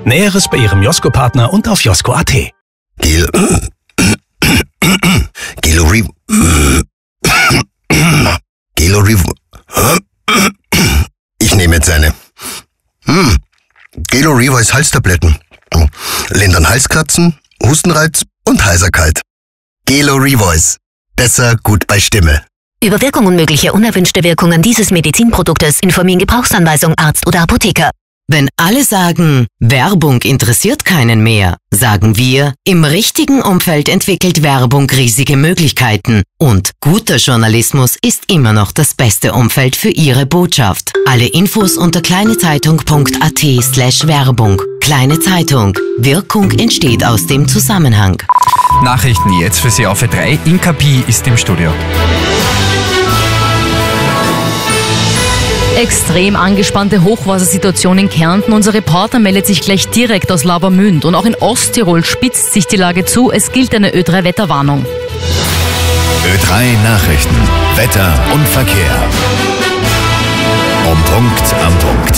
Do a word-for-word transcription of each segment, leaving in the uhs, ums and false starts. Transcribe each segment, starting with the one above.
Näheres bei Ihrem Josko-Partner und auf josko punkt at. Gel... Gelori... Gelori... Ich nehme jetzt eine. Hm. Gelorivoice Halstabletten. Lindern Halskratzen, Hustenreiz und Heiserkeit. Gelorivoice. Besser gut bei Stimme. Über Wirkung und mögliche unerwünschte Wirkungen dieses Medizinproduktes informieren Gebrauchsanweisung Arzt oder Apotheker. Wenn alle sagen, Werbung interessiert keinen mehr, sagen wir, im richtigen Umfeld entwickelt Werbung riesige Möglichkeiten. Und guter Journalismus ist immer noch das beste Umfeld für Ihre Botschaft. Alle Infos unter kleinezeitung punkt at slash Werbung. Kleine Zeitung. Wirkung entsteht aus dem Zusammenhang. Nachrichten jetzt für Sie auf Ö drei. Inka Pi ist im Studio. Extrem angespannte Hochwassersituation in Kärnten. Unser Reporter meldet sich gleich direkt aus Lavamünd. Und auch in Osttirol spitzt sich die Lage zu. Es gilt eine Ö drei Wetterwarnung. Ö drei Nachrichten, Wetter und Verkehr. Um Punkt am Punkt.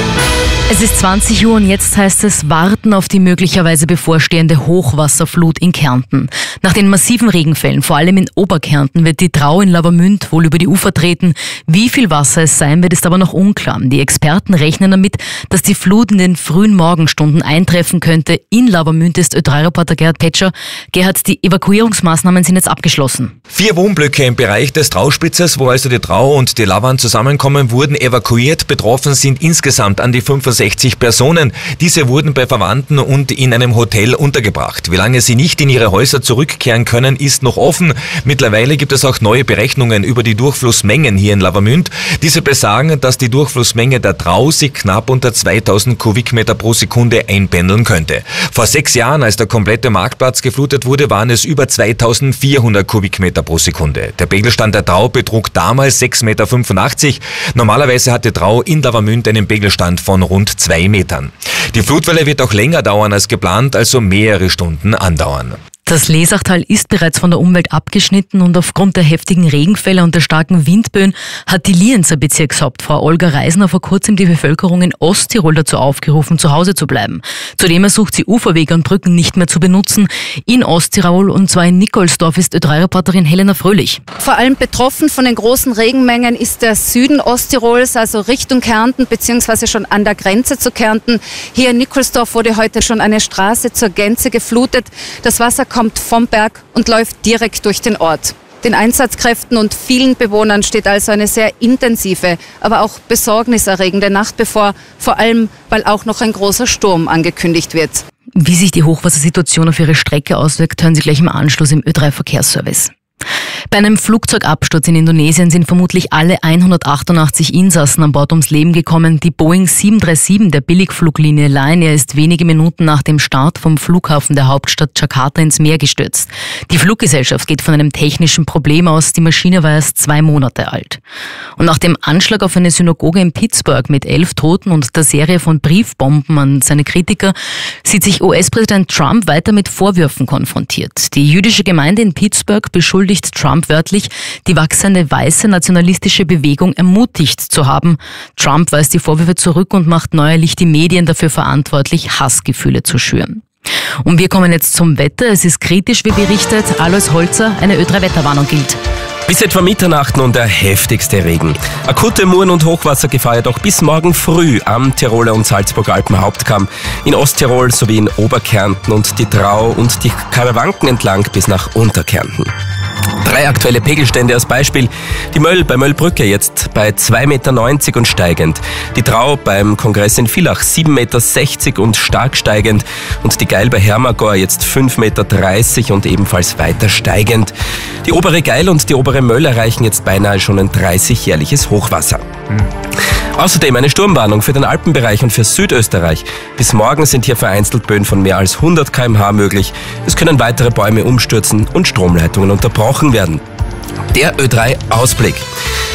Es ist zwanzig Uhr und jetzt heißt es warten auf die möglicherweise bevorstehende Hochwasserflut in Kärnten. Nach den massiven Regenfällen, vor allem in Oberkärnten, wird die Drau in Lavamünd wohl über die Ufer treten. Wie viel Wasser es sein wird, ist aber noch unklar. Die Experten rechnen damit, dass die Flut in den frühen Morgenstunden eintreffen könnte. In Lavamünd ist Ö drei Reporter Gerhard Petscher. Gerhard, die Evakuierungsmaßnahmen sind jetzt abgeschlossen. Vier Wohnblöcke im Bereich des Trauspitzes, wo also die Drau und die Lavan zusammenkommen, wurden evakuiert. Betroffen sind insgesamt an die fünfundsechzig Personen. Diese wurden bei Verwandten und in einem Hotel untergebracht. Wie lange sie nicht in ihre Häuser zurückkehren können, ist noch offen. Mittlerweile gibt es auch neue Berechnungen über die Durchflussmengen hier in Lavamünd. Diese besagen, dass die Durchflussmenge der Drau sich knapp unter zweitausend Kubikmeter pro Sekunde einpendeln könnte. Vor sechs Jahren, als der komplette Marktplatz geflutet wurde, waren es über zweitausendvierhundert Kubikmeter pro Sekunde. Der Pegelstand der Drau betrug damals sechs Komma fünfundachtzig Meter. Normalerweise hatte Drau in Lavamünd einen Pegelstand von rund zwei Metern. Die Flutwelle wird auch länger dauern als geplant, also mehrere Stunden andauern. Das Lesachtal ist bereits von der Umwelt abgeschnitten und aufgrund der heftigen Regenfälle und der starken Windböen hat die Lienzer Bezirkshauptfrau Olga Reisner vor kurzem die Bevölkerung in Osttirol dazu aufgerufen, zu Hause zu bleiben. Zudem ersucht sie, Uferwege und Brücken nicht mehr zu benutzen. In Osttirol, und zwar in Nikolsdorf, ist Ö drei Reporterin Helena Fröhlich. Vor allem betroffen von den großen Regenmengen ist der Süden Osttirols, also Richtung Kärnten beziehungsweise schon an der Grenze zu Kärnten. Hier in Nikolsdorf wurde heute schon eine Straße zur Gänze geflutet. Das Wasser kommt vom Berg und läuft direkt durch den Ort. Den Einsatzkräften und vielen Bewohnern steht also eine sehr intensive, aber auch besorgniserregende Nacht bevor, vor allem weil auch noch ein großer Sturm angekündigt wird. Wie sich die Hochwassersituation auf ihre Strecke auswirkt, hören Sie gleich im Anschluss im Ö drei Verkehrsservice. Bei einem Flugzeugabsturz in Indonesien sind vermutlich alle hundertachtundachtzig Insassen an Bord ums Leben gekommen. Die Boeing sieben drei sieben der Billigfluglinie Lion Air ist wenige Minuten nach dem Start vom Flughafen der Hauptstadt Jakarta ins Meer gestürzt. Die Fluggesellschaft geht von einem technischen Problem aus. Die Maschine war erst zwei Monate alt. Und nach dem Anschlag auf eine Synagoge in Pittsburgh mit elf Toten und der Serie von Briefbomben an seine Kritiker sieht sich U S-Präsident Trump weiter mit Vorwürfen konfrontiert. Die jüdische Gemeinde in Pittsburgh beschuldigt Trump wörtlich, die wachsende weiße nationalistische Bewegung ermutigt zu haben. Trump weist die Vorwürfe zurück und macht neuerlich die Medien dafür verantwortlich, Hassgefühle zu schüren. Und wir kommen jetzt zum Wetter. Es ist kritisch, wie berichtet. Alois Holzer, eine Ö drei Wetterwarnung gilt. Bis etwa Mitternacht nun der heftigste Regen. Akute Muren- und Hochwassergefahr jedoch bis morgen früh am Tiroler und Salzburger Alpenhauptkamm, in Osttirol sowie in Oberkärnten und die Drau und die Karawanken entlang bis nach Unterkärnten. Drei aktuelle Pegelstände als Beispiel. Die Möll bei Möllbrücke jetzt bei zwei Meter neunzig und steigend. Die Drau beim Kongress in Villach sieben Meter sechzig und stark steigend. Und die Geil bei Hermagor jetzt fünf Meter dreißig und ebenfalls weiter steigend. Die obere Geil und die obere Möll erreichen jetzt beinahe schon ein dreißigjährliches Hochwasser. Hm. Außerdem eine Sturmwarnung für den Alpenbereich und für Südösterreich. Bis morgen sind hier vereinzelt Böen von mehr als hundert Kilometer pro Stunde möglich. Es können weitere Bäume umstürzen und Stromleitungen unterbrochen werden. Der Ö drei Ausblick.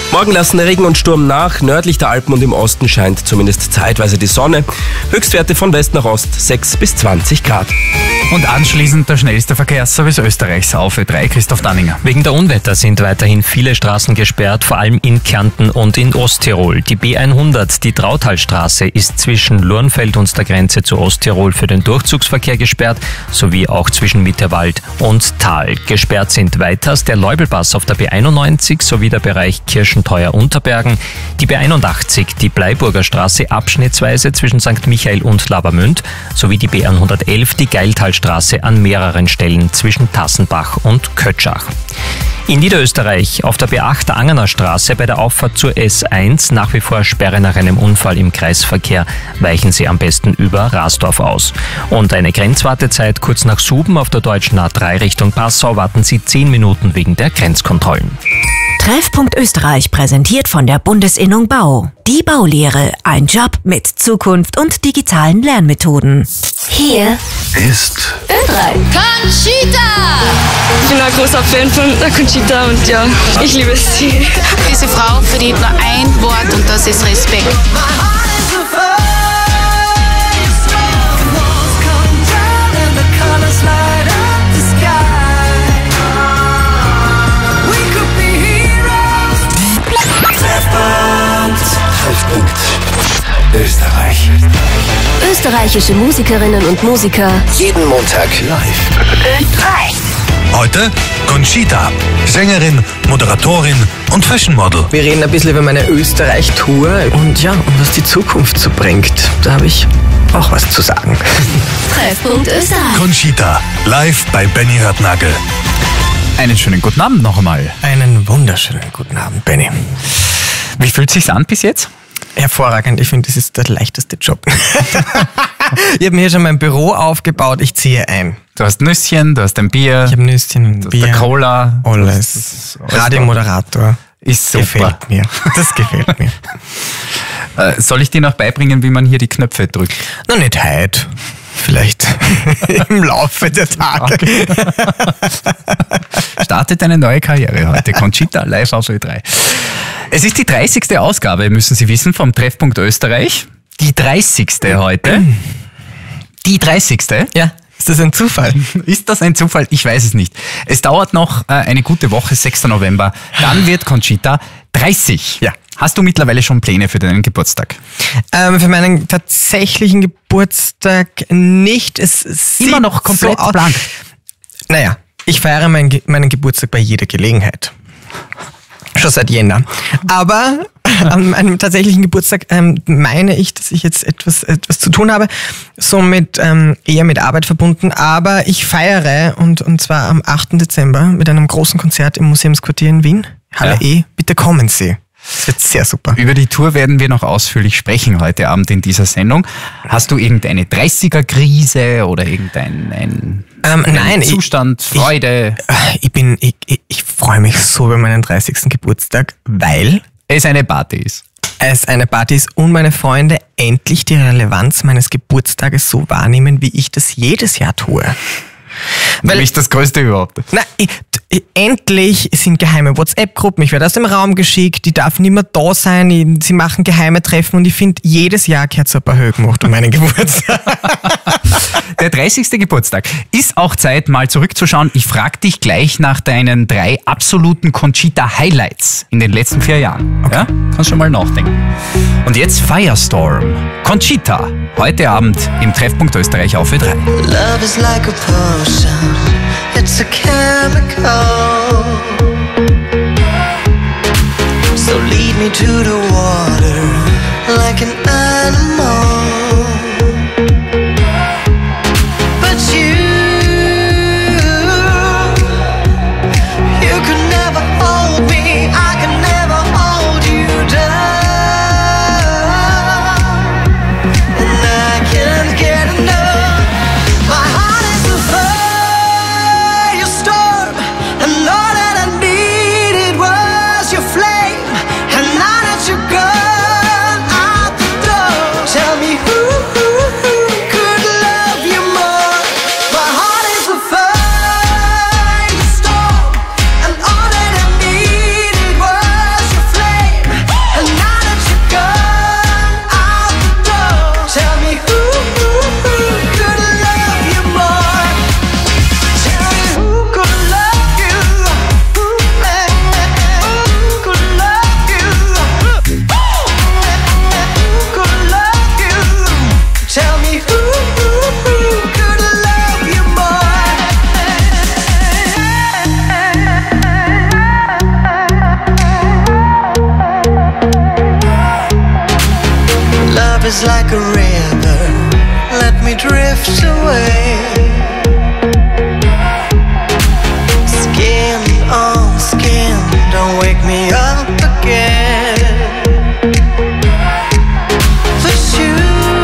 Morgen lassen Regen und Sturm nach. Nördlich der Alpen und im Osten scheint zumindest zeitweise die Sonne. Höchstwerte von West nach Ost sechs bis zwanzig Grad. Und anschließend der schnellste Verkehrsservice Österreichs auf Ö drei, Christoph Danninger. Wegen der Unwetter sind weiterhin viele Straßen gesperrt, vor allem in Kärnten und in Osttirol. Die B hundert, die Trautalstraße, ist zwischen Lurnfeld und der Grenze zu Osttirol für den Durchzugsverkehr gesperrt, sowie auch zwischen Mitterwald und Tal. Gesperrt sind weiters der Leubelpass auf der B einundneunzig sowie der Bereich Kirschentheuer-Unterbergen, die B einundachtzig, die Bleiburger Straße abschnittsweise zwischen Sankt Michael und Labermünd, sowie die B hundertelf, die Geiltalstraße an mehreren Stellen zwischen Tassenbach und Kötschach. In Niederösterreich auf der B acht der Angener Straße bei der Auffahrt zur S eins nach wie vor Sperre nach einem Unfall im Kreisverkehr. Weichen Sie am besten über Rasdorf aus. Und eine Grenzwartezeit kurz nach Suben auf der deutschen A drei Richtung Passau warten Sie zehn Minuten wegen der Grenzkontrollen. Treffpunkt Österreich präsentiert von der Bundesinnung Bau. Die Baulehre, ein Job mit Zukunft und digitalen Lernmethoden. Hier Ist Ö drei. Conchita! Ich bin ein großer Fan von der Conchita und ja, ich liebe sie. Diese Frau verdient nur ein Wort und das ist Respekt. Österreich. Österreichische Musikerinnen und Musiker. Jeden Montag live. Ö drei. Heute Conchita, Sängerin, Moderatorin und Fashion Model. Wir reden ein bisschen über meine Österreich-Tour und ja, und was die Zukunft so bringt. Da habe ich auch was zu sagen. Treffpunkt Österreich. Conchita, live bei Benny Hörtnagel. Einen schönen guten Abend noch einmal. Einen wunderschönen guten Abend, Benny. Wie fühlt es sich an bis jetzt? Hervorragend, ich finde, das ist der leichteste Job. Ich habe mir hier schon mein Büro aufgebaut, ich ziehe ein. Du hast Nüsschen, du hast ein Bier. Ich habe Nüsschen und du Bier. hast eine Cola. Alles. Das ist alles Radiomoderator. Ist super. Gefällt mir. Das gefällt mir. Äh, soll ich dir noch beibringen, wie man hier die Knöpfe drückt? Na, nicht heute. Vielleicht im Laufe der Tage. Startet eine neue Karriere heute. Conchita live auf Ö drei. Es ist die dreißigste Ausgabe, müssen Sie wissen, vom Treffpunkt Österreich. Die dreißigste heute. Die dreißigste? Ja. Ist das ein Zufall? Ist das ein Zufall? Ich weiß es nicht. Es dauert noch äh, eine gute Woche, sechster November. Dann wird Conchita dreißig. Ja. Hast du mittlerweile schon Pläne für deinen Geburtstag? Ähm, für meinen tatsächlichen Geburtstag nicht. Es sieht immer noch komplett so blank. Naja, ich feiere meinen, Ge- meinen Geburtstag bei jeder Gelegenheit. Schon seit Jänner. Aber an meinem tatsächlichen Geburtstag ähm, meine ich, dass ich jetzt etwas, etwas zu tun habe. Somit ähm, eher mit Arbeit verbunden. Aber ich feiere und, und zwar am achten Dezember mit einem großen Konzert im Museumsquartier in Wien. Halle Ja. E. Bitte kommen Sie. Das wird sehr super. Über die Tour werden wir noch ausführlich sprechen heute Abend in dieser Sendung. Hast du irgendeine dreißiger-Krise oder irgendein ein, Ähm, ein nein, ich- Zustand, Freude? Ich bin, ich, ich, ich freue mich so über meinen dreißigsten Geburtstag, weil es eine Party ist. Es eine Party ist und meine Freunde endlich die Relevanz meines Geburtstages so wahrnehmen, wie ich das jedes Jahr tue. Weil Nämlich das Größte überhaupt. Na, ich, ich, endlich sind geheime WhatsApp-Gruppen. Ich werde aus dem Raum geschickt, die darf nicht mehr da sein. Ich, sie machen geheime Treffen und ich finde, jedes Jahr gehört so ein paar Höhe gemacht um meinen Geburtstag. Der dreißigste Geburtstag. Ist auch Zeit, mal zurückzuschauen. Ich frage dich gleich nach deinen drei absoluten Conchita-Highlights in den letzten vier Jahren. Okay. Ja? Kannst schon mal nachdenken. Und jetzt Firestorm. Conchita. Heute Abend im Treffpunkt Österreich auf Ö drei. Love is like a potion, it's a chemical. So lead me to the water like an animal. But you, you could never hold me, I can never hold you down. And I can't get enough. My heart is a firestorm, and all that I needed was your flame. And now that you're gone out the door, is like a river, let me drift away. Skin on skin, don't wake me up again. For you,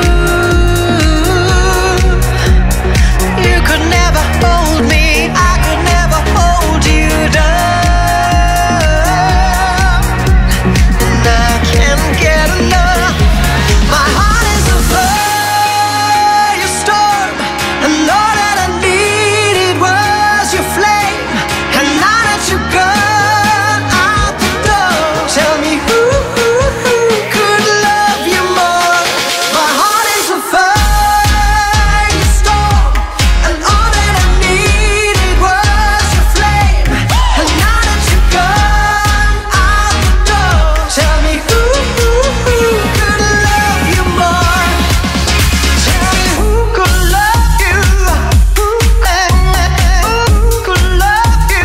you could never hold me, I could never hold you down. And I can't get enough. My heart is a firestorm, and all that I needed was your flame. And now that you're gone out the door, tell me who, who, who could love you more? My heart is a firestorm, and all that I needed was your flame. And now that you're gone out the door, tell me who, who, who could love you more? Tell me who could love you? Who, eh, eh, who could love you?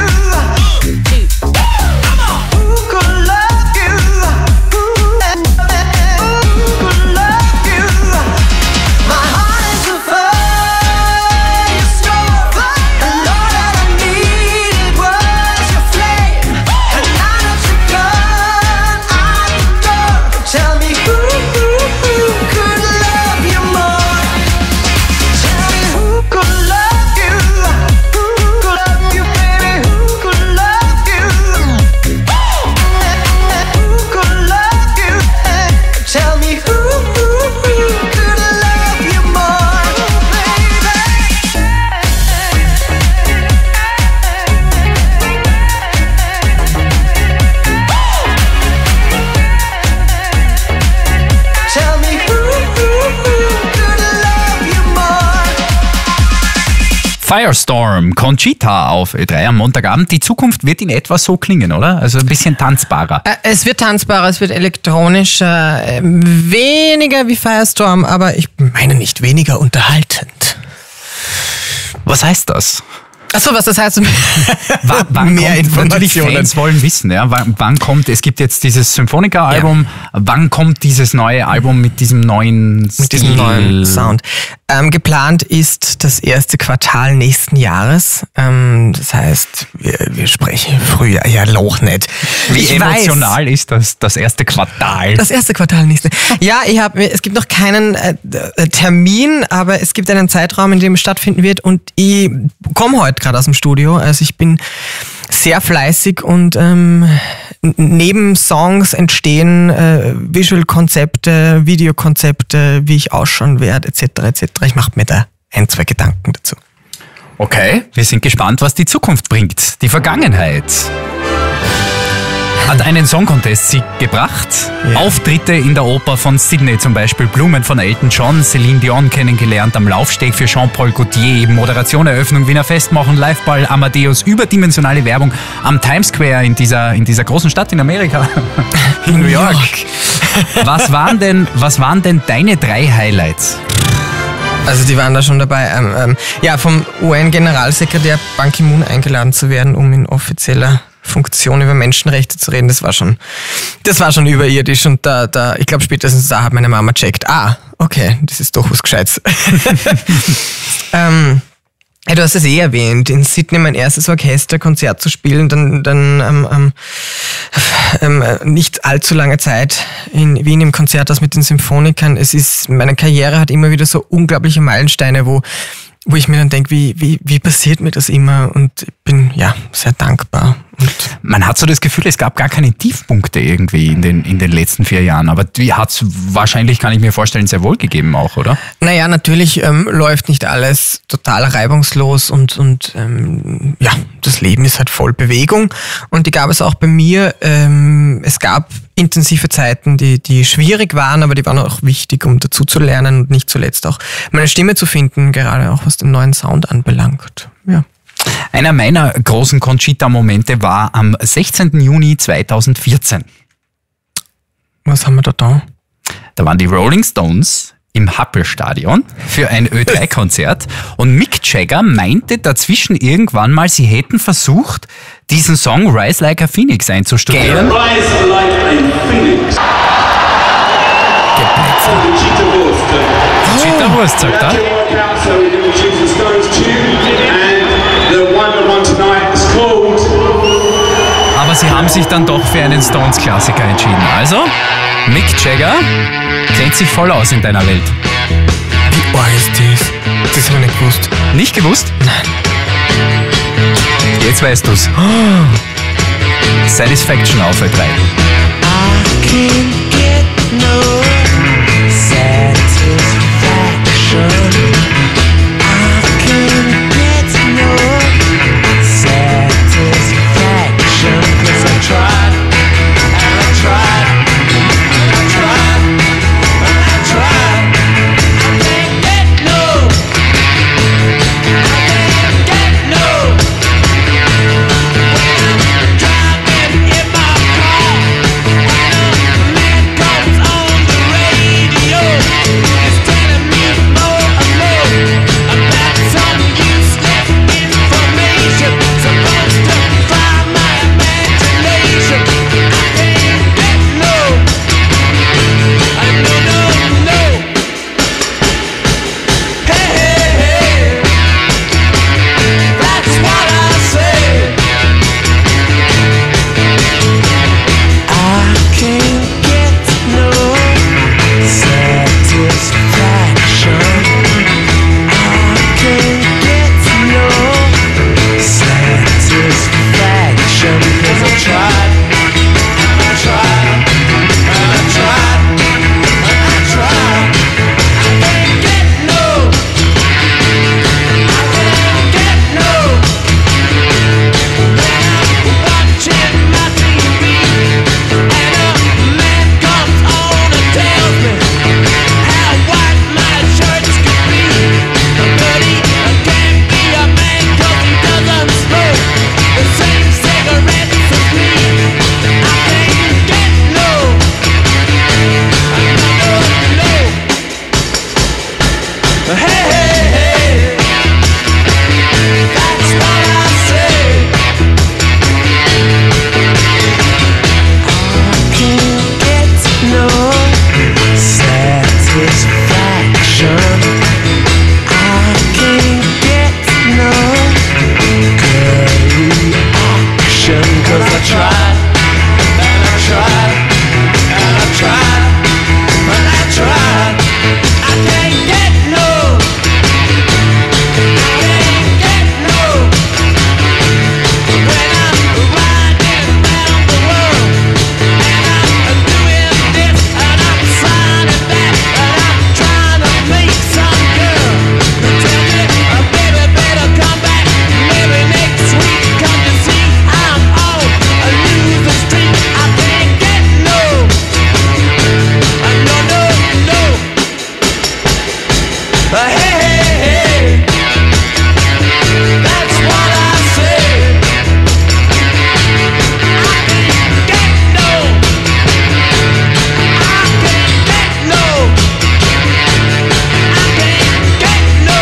Who could love you? Who, eh, eh, who could love you? My heart is a firestorm, and all that I needed was your flame. And now that you're gone out the door, tell me who, who, who could love you more? Tell me who could love you? Who could love you, baby? Who could love you? Who could love you? Tell me who, who, who could love you more, baby? Tell me who, who, who could love you more? Firestorm, Conchita auf Ö drei am Montagabend. Die Zukunft wird in etwa so klingen, oder? Also ein bisschen tanzbarer. Äh, Es wird tanzbarer, es wird elektronischer, äh, weniger wie Firestorm, aber ich meine nicht weniger unterhaltend. Was heißt das? Achso, was das heißt? Wann, wann Mehr kommt, natürlich Informationen. Fans wollen wissen, ja, wann, wann kommt, es gibt jetzt dieses Symphonica-Album, wann kommt dieses neue Album mit diesem neuen Mit Stil? diesem neuen Sound. Ähm, geplant ist das erste Quartal nächsten Jahres. Ähm, das heißt, wir, wir sprechen Frühjahr, ja, Loch nicht. Wie Ich emotional weiß, ist das, das erste Quartal? Das erste Quartal nächste. Ja, ich hab, es gibt noch keinen äh, äh, Termin, aber es gibt einen Zeitraum, in dem es stattfinden wird, und ich komme heute gerade aus dem Studio. Also ich bin sehr fleißig, und ähm, n- neben Songs entstehen äh, Visual-Konzepte, Videokonzepte, wie ich ausschauen werde, et cetera et cetera. Ich mache mir da ein, zwei Gedanken dazu. Okay, wir sind gespannt, was die Zukunft bringt. Die Vergangenheit hat einen Song Contest Sieg gebracht. Ja. Auftritte in der Oper von Sydney zum Beispiel, Blumen von Elton John, Celine Dion kennengelernt, am Laufsteg für Jean-Paul Gaultier, Moderation, Eröffnung, Wiener Festmachen, Liveball, Amadeus, überdimensionale Werbung am Times Square in dieser, in dieser großen Stadt in Amerika, in New York. Was waren denn, was waren denn deine drei Highlights? Also die waren da schon dabei. Ähm, ähm, ja, vom U N-Generalsekretär Ban Ki-moon eingeladen zu werden, um in offizieller Funktion über Menschenrechte zu reden, das war schon, das war schon überirdisch, und da, da, ich glaube spätestens da hat meine Mama checkt, ah, okay, das ist doch was Gescheites. ähm, ja, du hast es eh erwähnt, in Sydney mein erstes Orchesterkonzert zu spielen, dann, dann ähm, ähm, ähm, nicht allzu lange Zeit in Wien im Konzerthaus mit den Symphonikern. Es ist, meine Karriere hat immer wieder so unglaubliche Meilensteine, wo wo ich mir dann denke, wie, wie, wie passiert mir das immer? Und ich bin ja sehr dankbar. Und Man hat so das Gefühl, es gab gar keine Tiefpunkte irgendwie in den, in den letzten vier Jahren. Aber die hat es wahrscheinlich, kann ich mir vorstellen, sehr wohl gegeben auch, oder? Naja, natürlich ähm, läuft nicht alles total reibungslos, und, und ähm, ja, das Leben ist halt voll Bewegung. Und die gab es auch bei mir. Ähm, es gab intensive Zeiten, die, die schwierig waren, aber die waren auch wichtig, um dazu zu lernen und nicht zuletzt auch meine Stimme zu finden, gerade auch was den neuen Sound anbelangt. Ja. Einer meiner großen Conchita-Momente war am sechzehnten Juni zweitausendvierzehn. Was haben wir da da? Da waren die Rolling Stones im Happel-Stadion für ein Ö drei Konzert und Mick Jagger meinte dazwischen irgendwann mal, sie hätten versucht, diesen Song Rise Like a Phoenix einzustudieren. Rise like a Phoenix. Conchita Wurst, sagt er. Aber sie haben sich dann doch für einen Stones-Klassiker entschieden. Also, Mick Jagger kennt sich voll aus in deiner Welt. Wie arg ist das? Das habe ich nicht gewusst. Nicht gewusst? Nein. Jetzt weißt du's. Oh. Satisfaction auf Ö drei. I can't get no satisfaction. I can't get no satisfaction. 'Cause I tried, and I tried, and I tried, and I tried. I can't get no, I can't get no. When I'm driving in my car, when a man comes on the radio, it's telling me more and more about some useless information supposed to fry my imagination. I can't get no, I no no no. Hey hey hey, that's what I say. I can't get no satisfaction. I can't get no satisfaction. 'Cause I tried, and I tried, and I tried, and I tried. I can't get no, I can't get no. When I'm watching my T V and a man comes on and tells me how white my shirts could be, but he can't be a man 'cause he doesn't smoke the same cigarettes as me. I can't get no, no, no, no. Hey, hey, hey, that's what I say. I can't get no satisfaction. I can't get no good reaction. 'Cause I tried, and I tried, and I tried, and I tried. I can't get no, I can't get no. When I'm riding round the world and I'm doing this and I'm signing that and I'm trying to meet some girl who tell me, oh, baby, better come back maybe next week. 'Cause you see I'm on a losing streak. I can't get no, uh, no, no, no. Uh, hey, hey, hey, that's what I say. I can't get no, I can't get no, I can't get no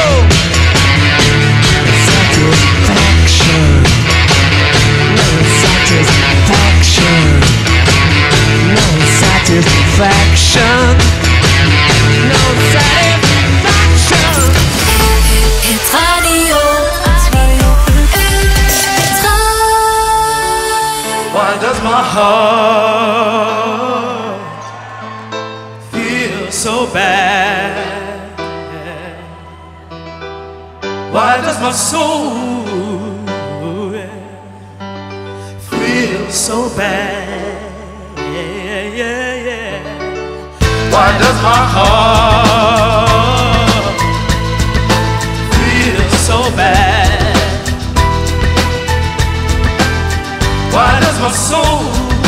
satisfaction, no satisfaction, no satisfaction, no satisfaction. Hit Radio. Why does my heart feel so bad? Why does my soul feel so bad? Yeah, yeah, yeah. Why does my heart feel so bad? Why does my soul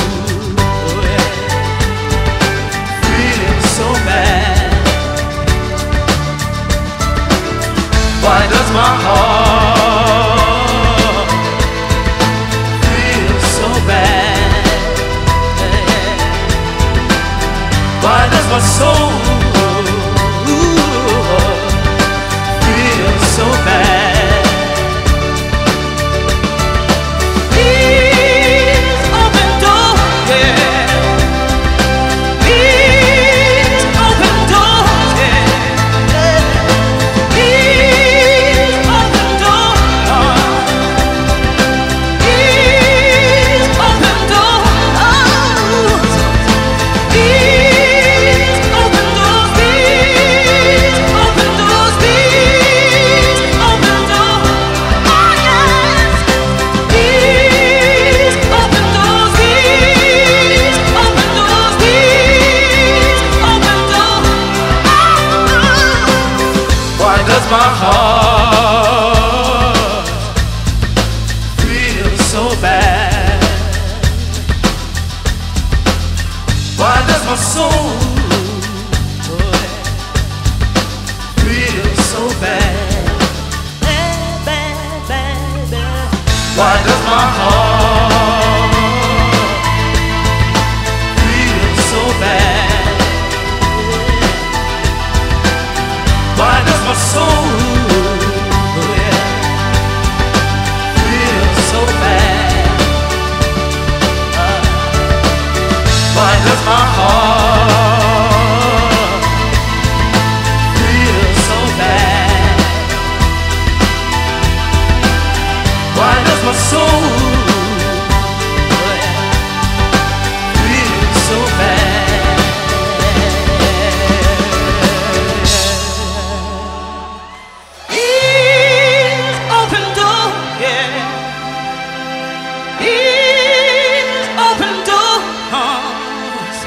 feel so bad? Why does my heart feel so bad? Why does my soul feel so bad? Please open door, yeah. Please does my heart feel so bad? Why does my soul feel so bad? Bad, bad, bad, bad. Why does my heart feel so bad? Why does my soul feel so bad? Uh, why does my heart feel so bad? Why does my soul feel so bad? Please open door, yeah. Please open doors.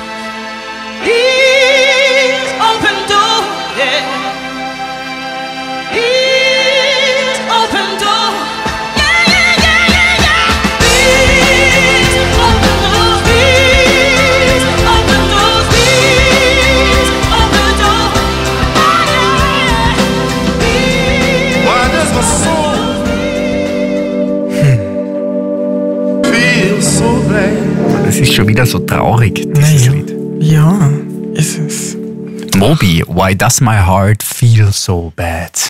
Please open door, yeah. Please open door. Yeah, yeah, yeah, yeah, yeah. Please open doors. Please open doors. Please open door. Ah, yeah. Why does my soul feel so bad? Das ist schon wieder so traurig, dieses Naja. Lied. Ja, ist es. Moby, Why Does My Heart Feel So Bad?